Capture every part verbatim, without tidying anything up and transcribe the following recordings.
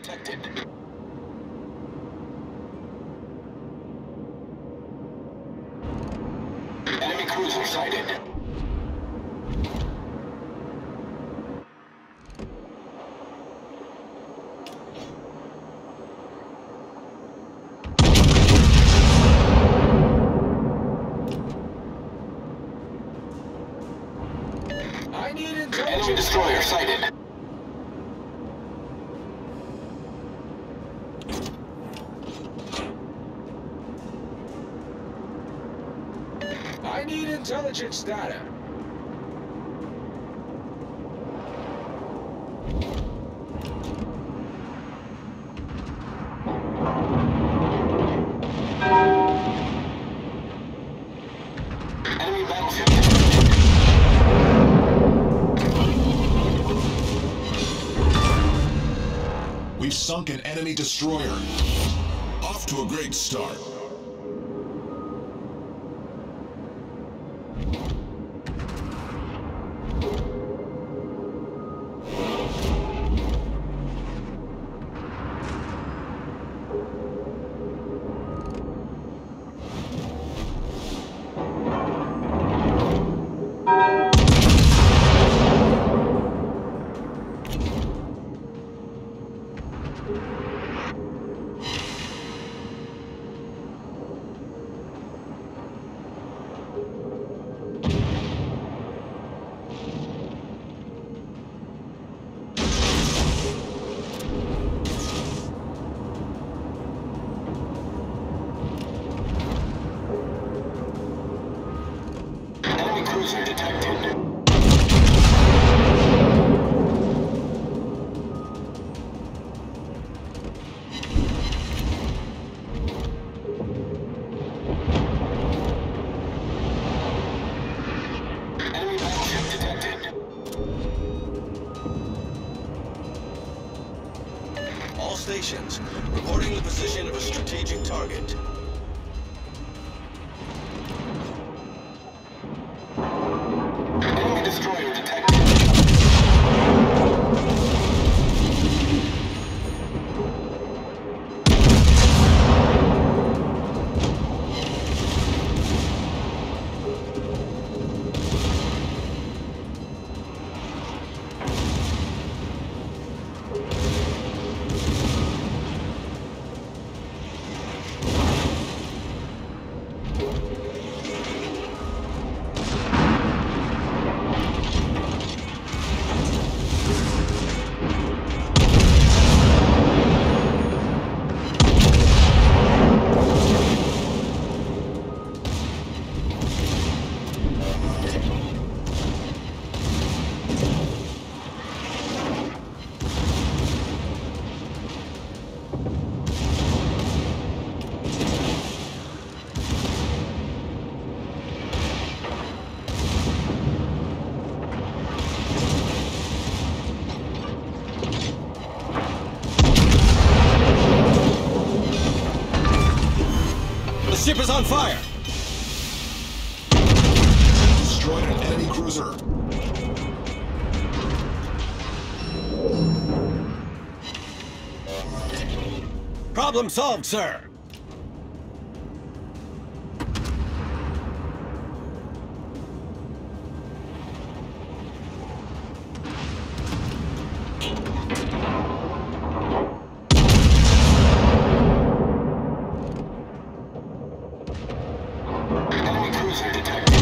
detected. Enemy cruiser sighted. I need intelligence. Enemy destroyer sighted. I need intelligence data. Enemy battleship. We've sunk an enemy destroyer. Off to a great start. Enemy cruiser detected. Enemy battleship detected. All stations, reporting the position of a strategic target. Enemy destroyer detected. The ship is on fire! Destroyed an enemy cruiser. Problem solved, sir! Enemy cruiser detected.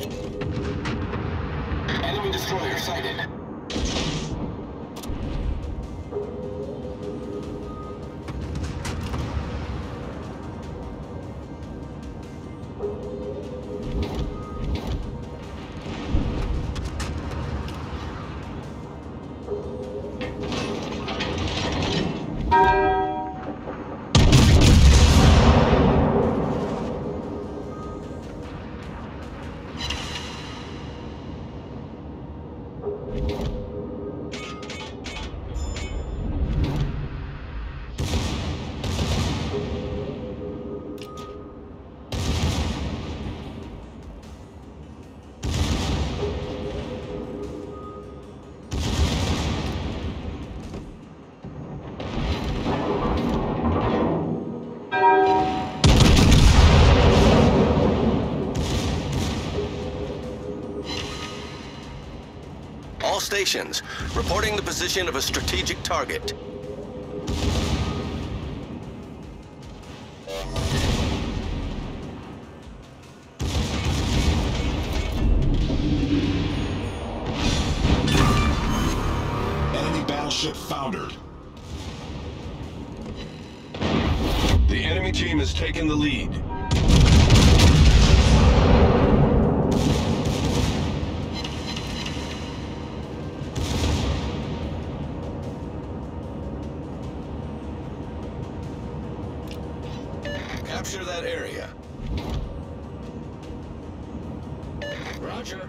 Enemy destroyer sighted. All stations, reporting the position of a strategic target. Enemy battleship foundered. The enemy team has taken the lead. Capture that area. Roger.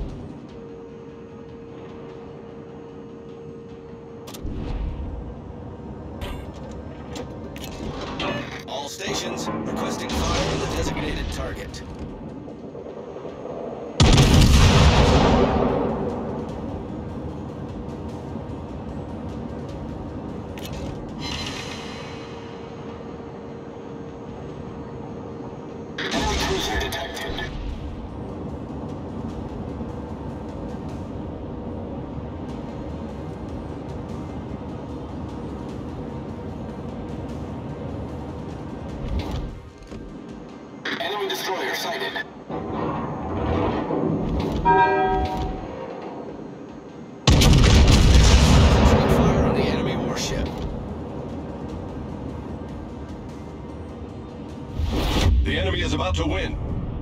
All stations, requesting fire on the designated target. Enemy cruiser detected. Enemy destroyer sighted. Concentrate fire on the enemy warship. The enemy is about to win.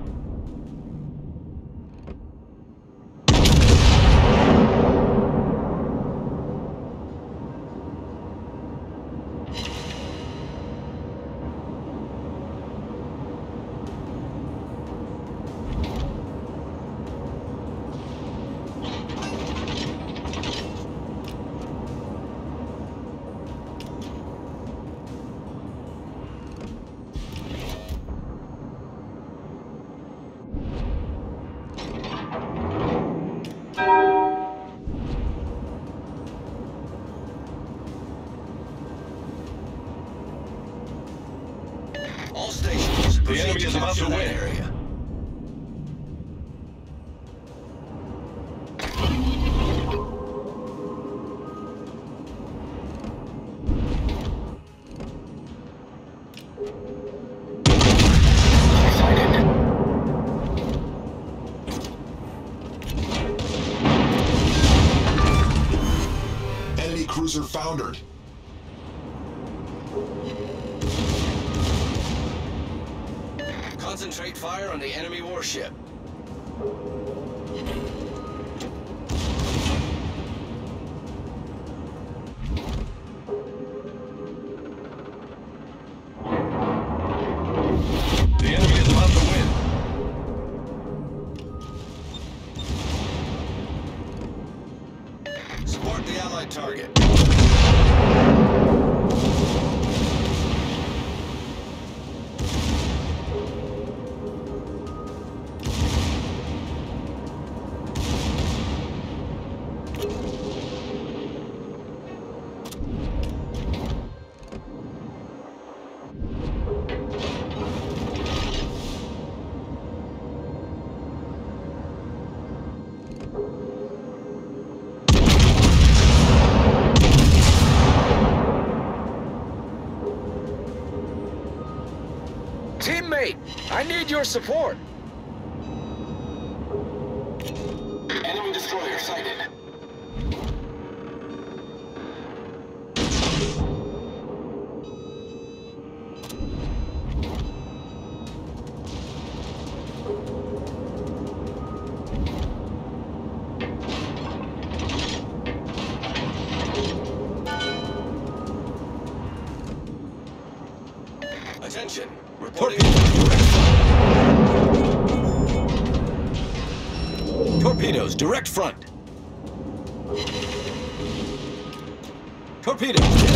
All stations, the enemy is about to win. Area. Enemy cruiser foundered. Concentrate fire on the enemy warship. The enemy is about to win. Support the Allied target. Teammate, I need your support. Enemy destroyer sighted. Attention. Reporting. Torpedoes, direct front. Torpedoes, dead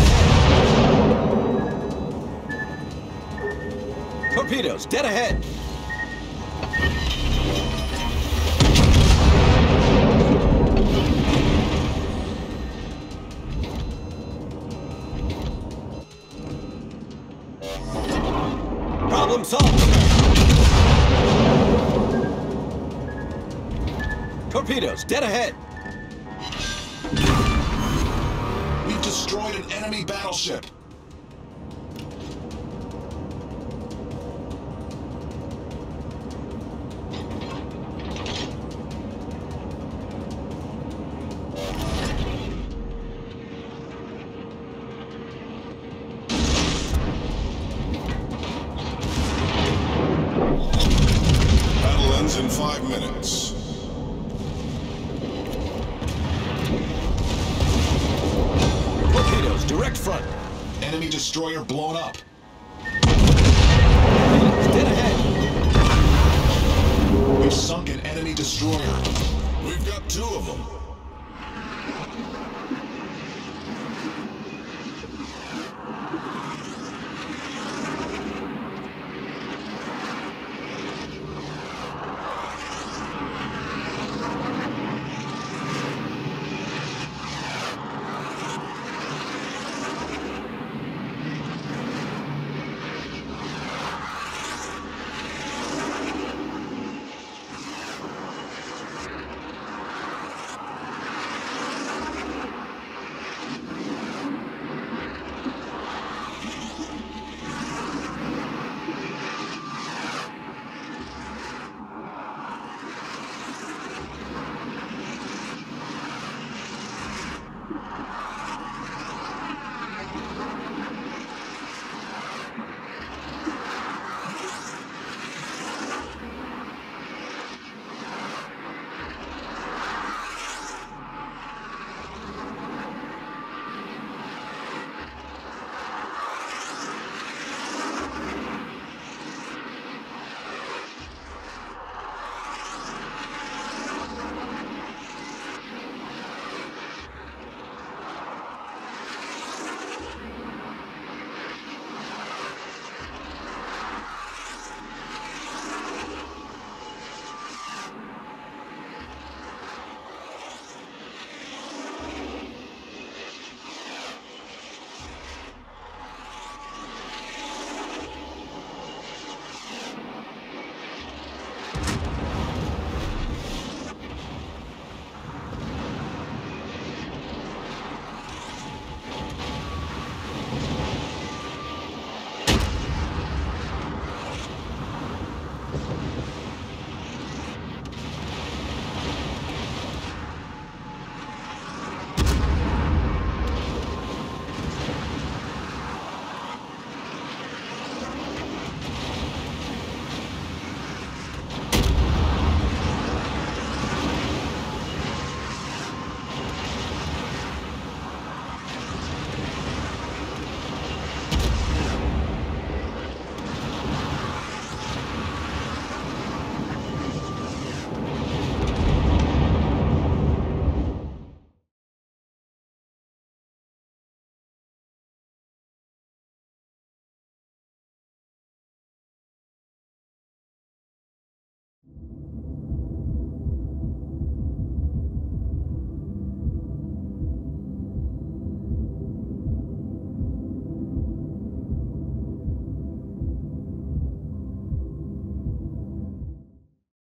ahead. Torpedoes, dead ahead. Problem solved. Torpedoes, dead ahead. We've destroyed an enemy battleship. Battle ends in five minutes. Torpedoes, direct front. Enemy destroyer blown up. Torpedoes, dead ahead. We've sunk an enemy destroyer. We've got two of them.